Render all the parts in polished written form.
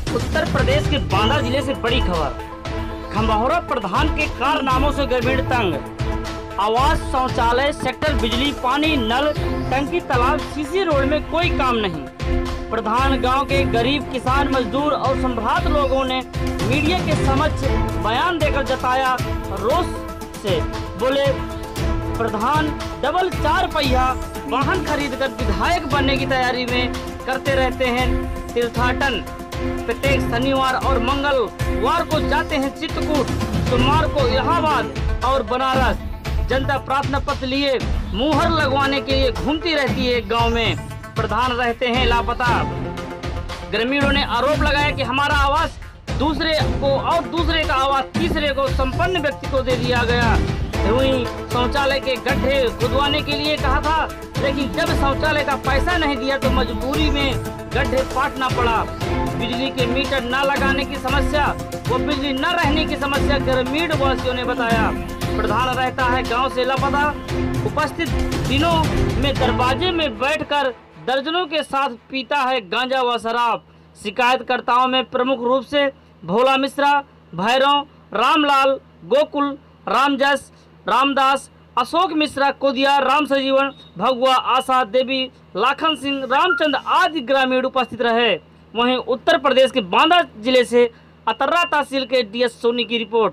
उत्तर प्रदेश के बांदा जिले से बड़ी खबर। खंबहौरा प्रधान के कारनामों से ग्रामीण तंग। आवास, शौचालय, सेक्टर, बिजली, पानी, नल, टंकी, तालाब, सीसी रोड में कोई काम नहीं। प्रधान गांव के गरीब किसान, मजदूर और संभ्रांत लोगों ने मीडिया के समक्ष बयान देकर जताया रोष से। बोले, प्रधान डबल 4 पहिया वाहन खरीदकर विधायक बनने की तैयारी में करते रहते हैं तीर्थाटन। प्रत्येक शनिवार और मंगलवार को जाते हैं चित्रकूट, सोमवार को इलाहाबाद और बनारस। जनता प्रार्थना पत्र लिए मुहर लगवाने के लिए घूमती रहती है। गांव में प्रधान रहते हैं लापता। ग्रामीणों ने आरोप लगाया कि हमारा आवास दूसरे को और दूसरे का आवास तीसरे को संपन्न व्यक्ति को दे दिया गया। वहीं शौचालय के गड्ढे खुदवाने के लिए कहा था, लेकिन जब शौचालय का पैसा नहीं दिया तो मजबूरी में गड्ढे पाटना पड़ा। बिजली के मीटर न लगाने की समस्या व बिजली न रहने की समस्या ग्रामीण वासियों ने बताया। प्रधान रहता है गांव से लापता। उपस्थित दिनों में दरवाजे में बैठकर दर्जनों के साथ पीता है गांजा व शराब। शिकायतकर्ताओं में प्रमुख रूप से भोला मिश्रा, भैरव, रामलाल, गोकुल, रामजस, रामदास, अशोक मिश्रा, कोदिया, राम सजीवन, भगवा, आशा देवी, लाखन सिंह, रामचंद्र आदि ग्रामीण उपस्थित रहे। वहीं उत्तर प्रदेश के बांदा जिले से अतर्रा तहसील के डीएस सोनी की रिपोर्ट।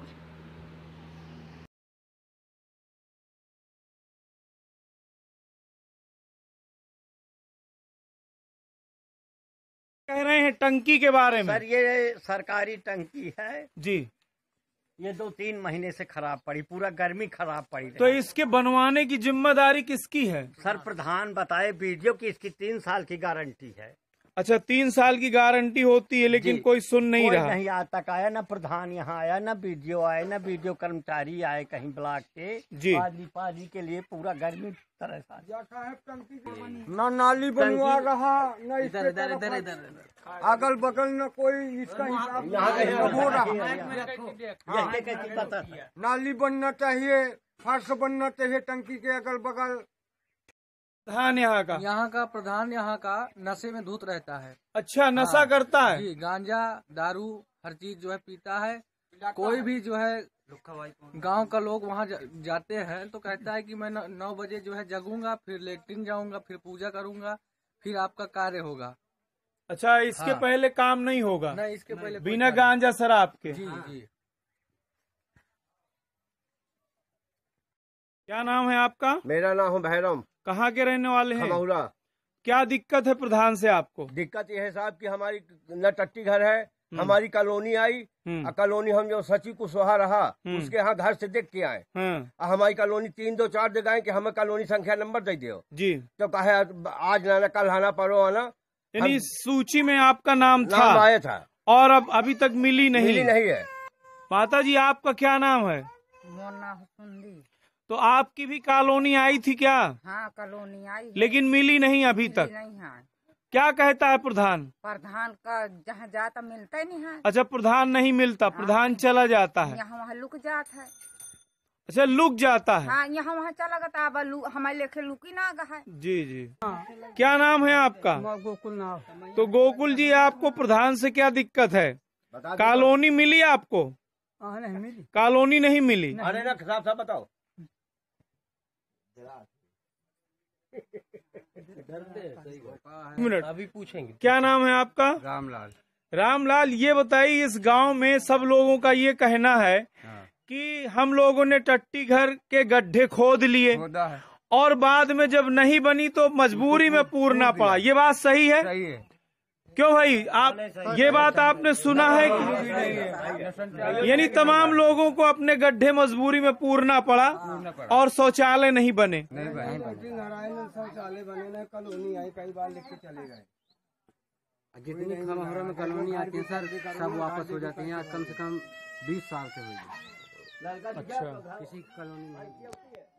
कह रहे हैं टंकी के बारे में। सर, ये सरकारी टंकी है जी। ये 2-3 महीने से खराब पड़ी, पूरा गर्मी खराब पड़ी। तो इसके बनवाने की जिम्मेदारी किसकी है? सर, प्रधान बताए वीडियो की इसकी 3 साल की गारंटी है। अच्छा, 3 साल की गारंटी होती है, लेकिन कोई सुन नहीं रहा। नहीं आज तक आया, ना प्रधान यहाँ आया, ना वीडियो आए, ना वीडियो कर्मचारी आए कहीं ब्लॉक के जी। पानी के लिए पूरा गर्मी तरह न नाली बनवा रहा, न इधर अगल बगल न कोई इसका हिसाब हो रहा। नाली बनना चाहिए, फर्श बनना चाहिए टंकी के अगल बगल। प्रधान यहाँ का प्रधान यहाँ का नशे में धुत रहता है। अच्छा, नशा करता है जी। गांजा, दारू, हर चीज जो है पीता है। कोई भी जो है गांव का लोग वहाँ जाते हैं तो कहता है कि मैं 9 बजे जो है जगूंगा, फिर लेट्रिन जाऊंगा, फिर पूजा करूंगा, फिर आपका कार्य होगा। अच्छा, इसके पहले काम नहीं होगा? नहीं, इसके पहले बिना गांजा शराब के। जी जी। क्या नाम है आपका? मेरा नाम है भैरव। कहाँ के रहने वाले हैं? खंबहौरा। क्या दिक्कत है प्रधान से आपको? दिक्कत ये है साहब कि हमारी न टट्टी घर है, हमारी कॉलोनी आई। कॉलोनी हम जो सची कुशवाहा रहा उसके यहाँ घर से देख के आए। हमारी कॉलोनी 3-2-4 जगह है कि हमें कॉलोनी संख्या नंबर दे दो जी। तो कहे आज आना, कल आना, परो आना। यानी सूची में आपका नाम था? आया था और अब अभी तक मिली नहीं है। माता जी, आपका क्या नाम है? तो आपकी भी कॉलोनी आई थी क्या? हाँ, कॉलोनी आई है। लेकिन मिली नहीं अभी तक? नहीं है। क्या कहता है प्रधान? प्रधान का जहाँ जाता मिलता ही नहीं है। अच्छा, प्रधान नहीं मिलता। प्रधान चला जाता है? यहाँ वहाँ लुक जाता है। अच्छा, लुक जाता है। हाँ, यहाँ वहाँ चला गया, अब हमारे लेखे लुकी ना गया है। जी जी। क्या नाम है आपका? गोकुल नाम। तो गोकुल जी, आपको प्रधान से क्या दिक्कत है? कॉलोनी मिली आपको? नहीं मिली। कॉलोनी नहीं मिली? अरे ना साहब बताओ। मिनट, अभी पूछेंगे। क्या नाम है आपका? रामलाल। रामलाल, ये बताइए, इस गांव में सब लोगों का ये कहना है कि हम लोगों ने टट्टी घर के गड्ढे खोद लिए और बाद में जब नहीं बनी तो मजबूरी में पूरना पड़ा। ये बात सही है? सही है। क्यों भाई, आप ये बात आपने सुना है कि यानी तमाम लोगों को अपने गड्ढे मजबूरी में पूरना पड़ा और शौचालय नहीं बने? शौचालय बने ना, कॉलोनी आई, कई बार लेके चले गए। जितनी खंबहौरा में कॉलोनी आती है सर, सब वापस हो जाती है। कम से कम 20 साल से हुई। अच्छा, किसी कॉलोनी में